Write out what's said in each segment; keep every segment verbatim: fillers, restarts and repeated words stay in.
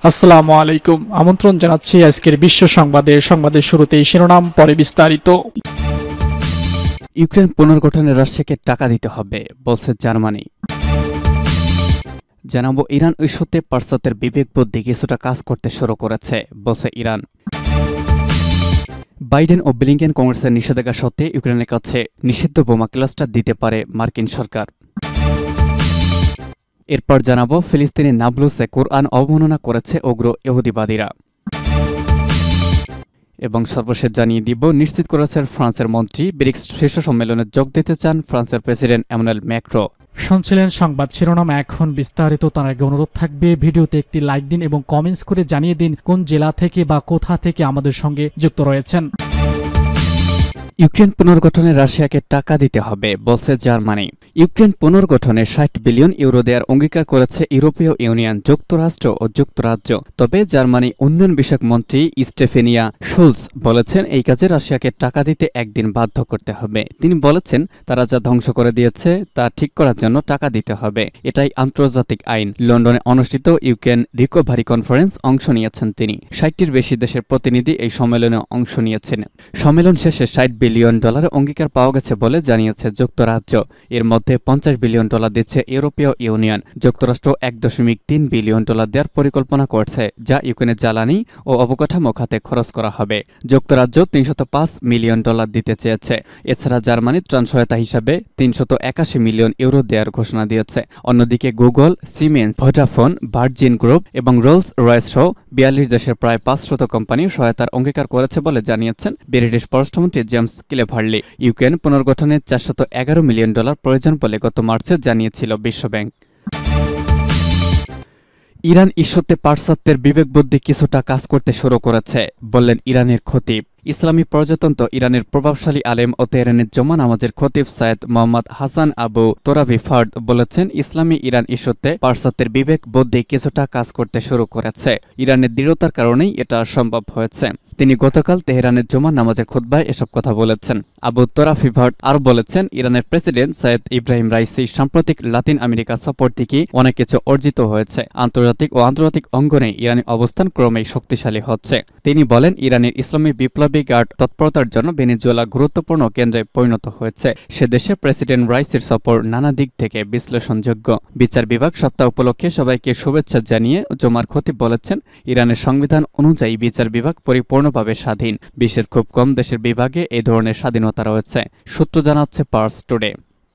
আসসালামু আলাইকুম। আমন্ত্রণ জানাচ্ছি আজকের বিশ্ব সংবাদের সংবাদের শুরুতেই শিরোনাম, পরে বিস্তারিত। ইউক্রেন পুনর্গঠনে রাশিয়াকে টাকা দিতে হবে বলছে জার্মানি। জানাবো ইরান ইস্যুতে পাশ্চাত্যের বিবেক বুদ্ধি কিছুটা কাজ করতে শুরু করেছে বলছে ইরান। বাইডেন ও ব্লিংকেন কংগ্রেসের নিষেধাজ্ঞা সত্ত্বে ইউক্রেনের কাছে নিষিদ্ধ বোমা ক্লাস্টার দিতে পারে মার্কিন সরকার। এরপর জানাবো ফিলিস্তিনি নাবলুসে কোরআন অবমাননা করেছে উগ্র ইহুদিবাদীরা। এবং সর্বশেষ জানিয়ে দিব, নিশ্চিত করেছেন ফ্রান্সের মন্ত্রী ব্রিক্স শীর্ষ সম্মেলনে যোগ দিতে চান ফ্রান্সের প্রেসিডেন্ট এমানুয়েল ম্যাক্রো। শুনছিলেন সংবাদ শিরোনাম, এখন বিস্তারিত। তার আগে অনুরোধ থাকবে ভিডিওতে একটি লাইক দিন এবং কমেন্টস করে জানিয়ে দিন কোন জেলা থেকে বা কোথা থেকে আমাদের সঙ্গে যুক্ত রয়েছেন। ইউক্রেন পুনর্গঠনে রাশিয়াকে টাকা দিতে হবে বলছে জার্মানি। ইউক্রেন পুনর্গঠনে ষাট বিলিয়ন ইউরো দেওয়ার অঙ্গীকার করেছে ইউরোপীয় ইউনিয়ন, যুক্তরাষ্ট্র ও যুক্তরাজ্য। তবে জার্মানি উন্নয়ন বিষয়ক মন্ত্রী স্টেফেনিয়া শুলস বলেছেন এই কাজে রাশিয়াকে টাকা দিতে একদিন বাধ্য করতে হবে। তিনি বলেছেন তারা যা ধ্বংস করে দিয়েছে তা ঠিক করার জন্য টাকা দিতে হবে, এটাই আন্তর্জাতিক আইন। লন্ডনে অনুষ্ঠিত ইউক্রেন রিকভারি কনফারেন্স অংশ নিয়েছেন তিনি। ষাটটির বেশি দেশের প্রতিনিধি এই সম্মেলনে অংশ নিয়েছেন। সম্মেলন শেষে ষাট বিলিয়ন ডলারের অঙ্গীকার পাওয়া গেছে বলে জানিয়েছে যুক্তরাজ্য। এর মধ্যে পঞ্চাশ বিলিয়ন ডলার দিচ্ছে ইউরোপীয় ইউনিয়ন। যুক্তরাষ্ট্র এক দশমিক তিন বিলিয়ন ডলার দেওয়ার পরিকল্পনা করছে, যা ইউক্রেনের জ্বালানি ও অবকাঠামো খাতে খরচ করা হবে। যুক্তরাজ্য তিনশত পাঁচ মিলিয়ন ডলার দিতে চেয়েছে। এছাড়া জার্মানি ত্রাণ সহায়তা হিসাবে তিনশত একাশি মিলিয়ন ইউরো দেওয়ার ঘোষণা দিয়েছে। অন্যদিকে Google, Siemens, Vodafone, Virgin group এবং রোলস রয়েস সহ বিয়াল্লিশ দেশের প্রায় পাঁচশত কোম্পানি সহায়তার অঙ্গীকার করেছে বলে জানিয়েছেন ব্রিটিশ পররাষ্ট্রমন্ত্রী জেমস ক্লেভারলি। ইউক্রেন পুনর্গঠনে চারশত এগারো মিলিয়ন ডলার প্রয়োজন বলে গত মার্চে জানিয়েছিল বিশ্বব্যাংক। ইরান ইস্যুতে পাশ্চাত্যের বিবেকবুদ্ধি কিছুটা কাজ করতে শুরু করেছে বললেন ইরানের খতিব। ইসলামী প্রজাতন্ত্র ইরানের প্রভাবশালী আলেম ও তেহরানের জমা নামাজের খতিব সৈয়দ মোহাম্মদ হাসান আবু তোরাবি ফার্দ বলেছেন ইসলামী ইরান ইস্যুতে পাশ্চাত্যের বিবেক বুদ্ধি কিছুটা কাজ করতে শুরু করেছে। ইরানের দৃঢ়তার কারণেই এটা সম্ভব হয়েছে। তিনি গতকাল তেহরানের জমা নামাজের খুতবায় এসব কথা বলেছেন। আবু তোরাফি ফার্দ আরও বলেছেন ইরানের প্রেসিডেন্ট সৈয়দ ইব্রাহিম রাইসি সাম্প্রতিক লাতিন আমেরিকা সফর থেকে অনেক কিছু অর্জিত হয়েছে। আন্তর্জাতিক ও আন্তর্জাতিক অঙ্গনে ইরানের অবস্থান ক্রমেই শক্তিশালী হচ্ছে। তিনি বলেন ইরানের ইসলামী বিপ্লবী গার্ড তৎপরতার জন্য ভেনেজুয়েলা গুরুত্বপূর্ণ কেন্দ্রে পরিণত হয়েছে। সে দেশে প্রেসিডেন্ট রাইসির সফর নানা দিক থেকে বিশ্লেষণযোগ্য। বিচার বিভাগ সপ্তাহ উপলক্ষে সবাইকে শুভেচ্ছা জানিয়ে জমার খতিব বলেছেন ইরানের সংবিধান অনুযায়ী বিচার বিভাগ পরিপূর্ণভাবে স্বাধীন। বিশ্বের খুব কম দেশের বিভাগে এই ধরনের স্বাধীনতা রয়েছে, সূত্র জানাচ্ছে পার্স টুডে।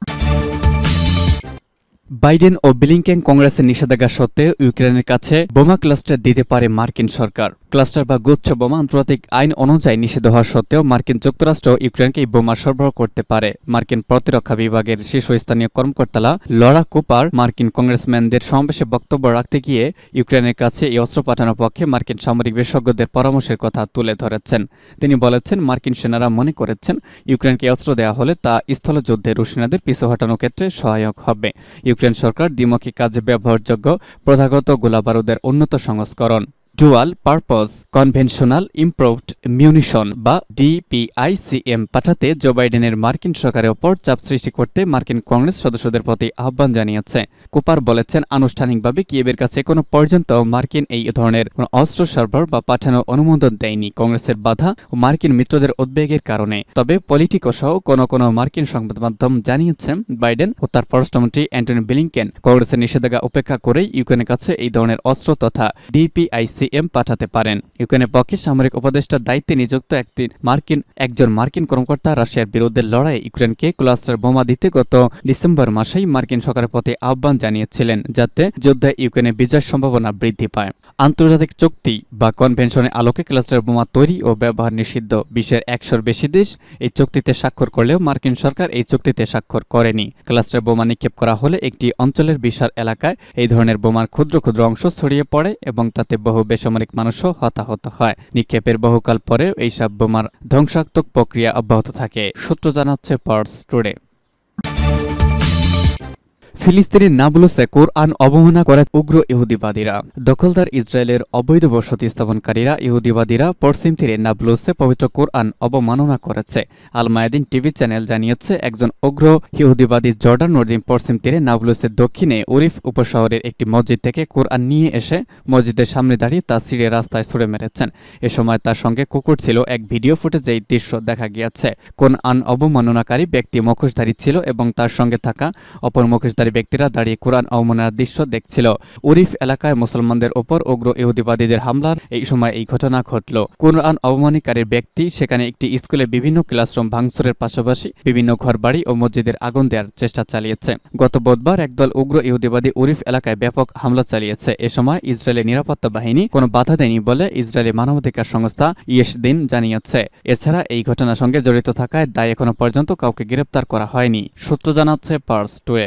বাইডেন ও ব্লিংকেন কংগ্রেসের নিষেধাজ্ঞা সত্ত্বেও ইউক্রেনের কাছে বোমা ক্লাস্টার দিতে পারে মার্কিন সরকার। ক্লাস্টার বা গুচ্ছ বোমা আন্তর্জাতিক আইন অনুযায়ী নিষিদ্ধ হওয়া সত্ত্বেও মার্কিন যুক্তরাষ্ট্র ইউক্রেনকে এই বোমা সরবরাহ করতে পারে। মার্কিন প্রতিরক্ষা বিভাগের শীর্ষস্থানীয় কর্মকর্তা লরা কুপার মার্কিন কংগ্রেসম্যানদের সমাবেশে বক্তব্য রাখতে গিয়ে ইউক্রেনের কাছে এই অস্ত্র পাঠানোর পক্ষে মার্কিন সামরিক বিশেষজ্ঞদের পরামর্শের কথা তুলে ধরেছেন। তিনি বলেছেন মার্কিন সেনারা মনে করেছেন ইউক্রেনকে অস্ত্র দেওয়া হলে তা স্থলযুদ্ধে রুশ সেনাদের পিছু হটানোর ক্ষেত্রে সহায়ক হবে। ইউক্রেন সরকার দ্বিমুখী কাজে ব্যবহারযোগ্য প্রথাগত গোলাবারুদের উন্নত সংস্করণ dual purpose conventional improved munition বা ডিপিআইসিএম পাঠাতে জো বাইডেনের মার্কিন সরকারের ওপর চাপ সৃষ্টি করতে মার্কিন কংগ্রেস সদস্যদের প্রতি আহ্বান জানিয়েছে। কুপার বলেছেন আনুষ্ঠানিকভাবে কিয়েভের কাছে কোনো পর্যন্ত মার্কিন এই ধরনের কোনো অস্ত্র সরবরাহ বা পাঠানোর অনুমোদন দেয়নি কংগ্রেসের বাধা ও মার্কিন মিত্রদের উদ্বেগের কারণে। তবে পলিটিকো সহ কোনো কোনো মার্কিন সংবাদ মাধ্যম জানিয়েছেন বাইডেন ও তার পররাষ্ট্রমন্ত্রী অ্যান্টনি ব্লিংকেন কংগ্রেসের নিষেধাজ্ঞা উপেক্ষা করেই ইউক্রেনের কাছে এই ধরনের অস্ত্র তথা ডিপিআইসি এম পাঠাতে পারেন। ইউক্রেনের পক্ষে সামরিক উপদেষ্টার দায়িত্বে নিযুক্ত একটি মার্কিন একজন মার্কিন কর্মকর্তা রাশিয়ার বিরুদ্ধে লড়াইয়ে ইউক্রেনকে ক্লাস্টার বোমা দিতে গত ডিসেম্বর মাসেই মার্কিন সরকারের প্রতি আহ্বান জানিয়েছিলেন যাতে যুদ্ধে ইউক্রেনের বিজয়ের সম্ভাবনা বৃদ্ধি পায়। আন্তর্জাতিক চুক্তি বা কনভেনশনের আলোকে ক্লাস্টার বোমা তৈরি ও ব্যবহার নিষিদ্ধ। বিশ্বের একশোর বেশি দেশ এই চুক্তিতে স্বাক্ষর করলেও মার্কিন সরকার এই চুক্তিতে স্বাক্ষর করেনি। ক্লাস্টার বোমা নিক্ষেপ করা হলে একটি অঞ্চলের বিশাল এলাকায় এই ধরনের বোমার ক্ষুদ্র ক্ষুদ্র অংশ ছড়িয়ে পড়ে এবং তাতে বহু বেসামরিক মানুষও হতাহত হয়। নিক্ষেপের বহুকাল পরেও এইসব বোমার ধ্বংসাত্মক প্রক্রিয়া অব্যাহত থাকে, সূত্র জানাচ্ছে পার্স টুডে। ফিলিস্তিনের নাবলুসে কোরআন অবমাননা করে উগ্র ইহুদিবাদীরা। দখলদার ইসরায়েলের অবৈধ বসতি স্থাপনকারীরা ইহুদিবাদীরা পশ্চিম তীরে নাবলুসে পবিত্র কোরআন অবমাননা করেছে। আল মায়াদিন টিভি চ্যানেল জানিয়েছে, একজন উগ্র ইহুদিবাদী জর্ডান নদীর পশ্চিম তীরে নাবলুসের দক্ষিণে উরিফ উপশহরের একটি মসজিদ থেকে কোরআন নিয়ে এসে মসজিদের সামনে দাঁড়িয়ে তা ছিঁড়ে রাস্তায় ছুড়ে মেরেছেন। এ সময় তার সঙ্গে কুকুর ছিল। এক ভিডিও ফুটেজে এই দৃশ্য দেখা গিয়েছে। কোরআন অবমাননাকারী ব্যক্তি মুখোশধারী ছিল এবং তার সঙ্গে থাকা অপর মুখোশধারী ব্যক্তিরা দাঁড়িয়ে কোরআন অবমাননার দৃশ্য দেখছিল। উরিফ এলাকায় মুসলমানদের ওপর উগ্র ইহুদিবাদীদের হামলার এই সময় এই ঘটনা ঘটল। কোরআন অবমাননাকারী ব্যক্তি সেখানে একটি স্কুলে বিভিন্ন ক্লাসরুম ভাঙচুরের পাশাপাশি বিভিন্ন ঘরবাড়ি ও মসজিদের আগুন দেওয়ার চেষ্টা চালিয়েছে। গত বুধবার একদল উগ্র ইহুদিবাদী উরিফ এলাকায় ব্যাপক হামলা চালিয়েছে। এ সময় ইসরায়েলের নিরাপত্তা বাহিনী কোনো বাধা দেয়নি বলে ইসরায়েলি মানবাধিকার সংস্থা ইয়েশদিন জানিয়েছে। এছাড়া এই ঘটনার সঙ্গে জড়িত থাকায় দায় এখনো পর্যন্ত কাউকে গ্রেপ্তার করা হয়নি, সূত্র জানাচ্ছে পার্স টুডে।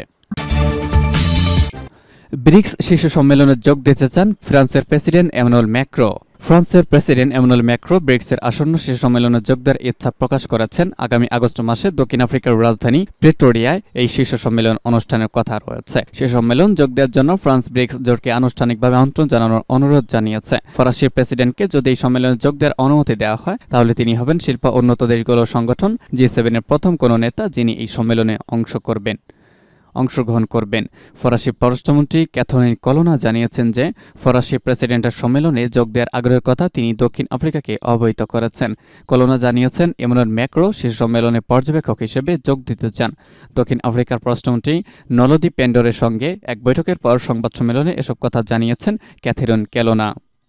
ব্রিক্স শীর্ষ সম্মেলনে যোগ দিতে চান ফ্রান্সের প্রেসিডেন্ট এমানুয়েল ম্যাক্রো। ফ্রান্সের প্রেসিডেন্ট এমানুয়েল ম্যাক্রো ব্রিক্সের আসন্ন শীর্ষ সম্মেলনে যোগ দেওয়ার ইচ্ছা প্রকাশ করেছেন। আগামী আগস্ট মাসে দক্ষিণ আফ্রিকার রাজধানী প্রেটোরিয়ায় এই শীর্ষ সম্মেলন অনুষ্ঠানের কথা রয়েছে। সেই সম্মেলন যোগ দেওয়ার জন্য ফ্রান্স ব্রিক্স জোটকে আনুষ্ঠানিকভাবে আমন্ত্রণ জানানোর অনুরোধ জানিয়েছে। ফরাসি প্রেসিডেন্টকে যদি এই সম্মেলনে যোগ দেওয়ার অনুমতি দেওয়া হয় তাহলে তিনি হবেন শিল্প উন্নত দেশগুলোর সংগঠন জি সেভেনের প্রথম কোনো নেতা যিনি এই সম্মেলনে অংশ করবেন অংশগ্রহণ করবেন। ফরাসি পররাষ্ট্রমন্ত্রী ক্যাথরিন কলোনা জানিয়েছেন যে ফরাসি প্রেসিডেন্টের সম্মেলনে যোগ দেওয়ার আগ্রহের কথা তিনি দক্ষিণ আফ্রিকাকে অবহিত করেছেন। কলোনা জানিয়েছেন, এমানুয়েল ম্যাক্রো শীর্ষ সম্মেলনে পর্যবেক্ষক হিসেবে যোগ দিতে চান। দক্ষিণ আফ্রিকার পররাষ্ট্রমন্ত্রী নলদি পেন্ডরের সঙ্গে এক বৈঠকের পর সংবাদ সম্মেলনে এসব কথা জানিয়েছেন ক্যাথরিন কলোনা।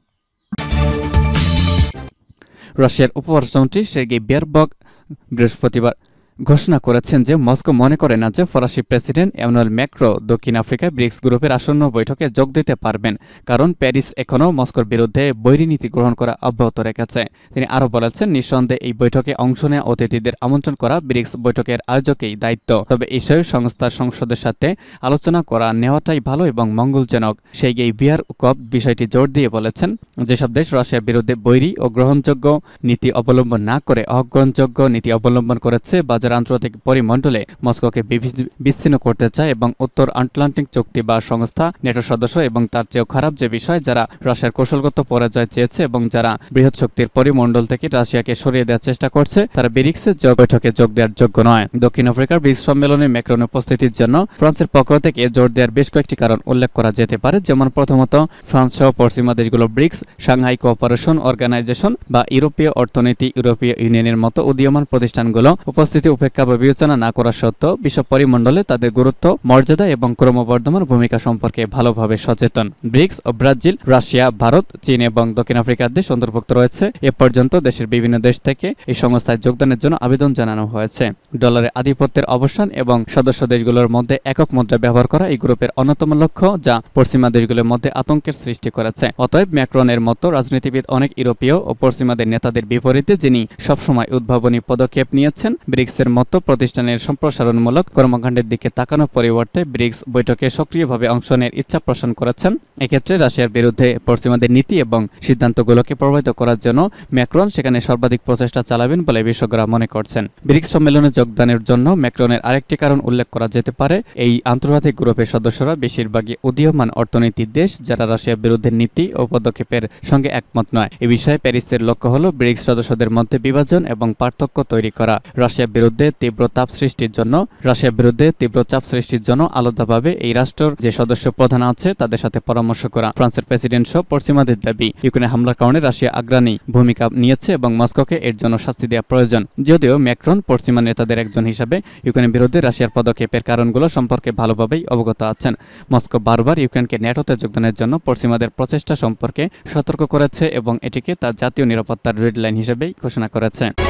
রাশিয়ার উপপররাষ্ট্রমন্ত্রী সের্গেই বেয়ারবক বৃহস্পতিবার ঘোষণা করেছেন যে মস্কো মনে করে না যে ফরাসি প্রেসিডেন্ট এমানুয়েল ম্যাক্রো দক্ষিণ আফ্রিকায় ব্রিক্স গ্রুপের আসন্ন বৈঠকে যোগ দিতে পারবেন, কারণ প্যারিস এখনও মস্কোর বিরুদ্ধে বৈরী নীতি গ্রহণ করা অব্যাহত রেখেছে। তিনি আরও বলেছেন, নিঃসন্দেহে এই বৈঠকে অংশ নেওয়া অতিথিদের আমন্ত্রণ করা ব্রিক্স বৈঠকের আয়োজকেই দায়িত্ব, তবে এসব সংস্থার সংসদের সাথে আলোচনা করা নেওয়াটাই ভালো এবং মঙ্গলজনক। সের্গেই বিয়ারকভ বিষয়টি জোর দিয়ে বলেছেন, যেসব দেশ রাশিয়ার বিরুদ্ধে বৈরী ও গ্রহণযোগ্য নীতি অবলম্বন না করে অগ্রহণযোগ্য নীতি অবলম্বন করেছে বা যারা আন্তর্জাতিক পরিমণ্ডলে মস্কোকে বিচ্ছিন্ন করতে চায় এবং উত্তর আটলান্টিক চুক্তি বা সংস্থা নেটোর সদস্য এবং তার চেয়েও খারাপ যে বিষয় যারা রাশিয়ার কৌশলগত পরাজয় চেয়েছে এবং যারা বৃহৎ শক্তির পরিমণ্ডল থেকে রাশিয়াকে সরিয়ে দেওয়ার চেষ্টা করছে তারা ব্রিক্সের বৈঠকে যোগ দেওয়ার যোগ্য নয়। দক্ষিণ আফ্রিকার ব্রিক্স সম্মেলনে ম্যাক্রনের উপস্থিতির জন্য ফ্রান্সের পক্ষ থেকে জোর দেওয়ার বেশ কয়েকটি কারণ উল্লেখ করা যেতে পারে, যেমন প্রথমত ফ্রান্স সহ পশ্চিমা দেশগুলো ব্রিক্স, সাংহাই কোঅপারেশন অর্গানাইজেশন বা ইউরোপীয় অর্থনীতি, ইউরোপীয় ইউনিয়নের মতো উদীয়মান প্রতিষ্ঠানগুলো উপস্থিতি উপেক্ষা বা বিবেচনা না করা সত্ত্বেও বিশ্ব পরিমণ্ডলে তাদের গুরুত্ব, মর্যাদা এবং ক্রমবর্ধমান ভূমিকা সম্পর্কে ভালোভাবে সচেতন। ব্রিক্স ও ব্রাজিল, রাশিয়া, ভারত, চীন এবং দক্ষিণ আফ্রিকার দেশ অন্তর্ভুক্ত রয়েছে। এ পর্যন্ত দেশের বিভিন্ন দেশ থেকে এই সংস্থায় যোগদানের জন্য আবেদন জানানো হয়েছে। ডলারের আধিপত্যের অবসান এবং সদস্য দেশগুলোর মধ্যে একক মুদ্রা ব্যবহার করা এই গ্রুপের অন্যতম লক্ষ্য, যা পশ্চিমা দেশগুলোর মধ্যে আতঙ্কের সৃষ্টি করেছে। অতএব ম্যাক্রনের মতো রাজনীতিবিদ অনেক ইউরোপীয় ও পশ্চিমাদের নেতাদের বিপরীতে যিনি সবসময় উদ্ভাবনী পদক্ষেপ নিয়েছেন, ব্রিক্সের মতো প্রতিষ্ঠানের সম্প্রসারণমূলক কর্মকাণ্ডের দিকে তাকানোর পরিবর্তে ব্রিক্স বৈঠকে সক্রিয়ভাবে অংশ নেওয়ার ইচ্ছা পোষণ করেছেন। এক্ষেত্রে রাশিয়ার বিরুদ্ধে পশ্চিমাদের নীতি এবং সিদ্ধান্তগুলোকে প্রভাবিত করার জন্য ম্যাক্রন সেখানে সর্বাধিক প্রচেষ্টা চালাবেন বলে বিশেষজ্ঞরা মনে করছেন। ব্রিক্স সম্মেলনে যোগদানের জন্য ম্যাক্রনের আরেকটি কারণ উল্লেখ করা যেতে পারে, এই আন্তর্জাতিক গ্রুপের সদস্যরা বেশিরভাগই উদীয়মান অর্থনীতির দেশ যারা রাশিয়ার বিরুদ্ধে নীতি ও পদক্ষেপের সঙ্গে একমত নয়। এ বিষয়ে প্যারিসের লক্ষ্য হল ব্রিক্স সদস্যদের মধ্যে বিভাজন এবং পার্থক্য তৈরি করা। রাশিয়ার বিরুদ্ধে তীব্র তাপ সৃষ্টির জন্য রাশিয়ার বিরুদ্ধে তীব্র চাপ সৃষ্টির জন্য আলাদাভাবে এই রাষ্ট্রের যে সদস্য প্রধান আছে তাদের সাথে পরামর্শ করা। ফ্রান্সের প্রেসিডেন্ট সহ পশ্চিমাদের দাবি, ইউক্রেনে হামলার কারণে রাশিয়া অগ্রণী ভূমিকা নিয়েছে এবং মস্কোকে এর জন্য শাস্তি দেওয়া প্রয়োজন। যদিও ম্যাক্রন পশ্চিমা নেতাদের একজন হিসাবে ইউক্রেনের বিরুদ্ধে রাশিয়ার পদক্ষেপের কারণগুলো সম্পর্কে ভালোভাবেই অবগত আছেন। মস্কো বারবার ইউক্রেনকে ন্যাটোতে যোগদানের জন্য পশ্চিমাদের প্রচেষ্টা সম্পর্কে সতর্ক করেছে এবং এটিকে তার জাতীয় নিরাপত্তার রেড লাইন হিসেবেই ঘোষণা করেছে।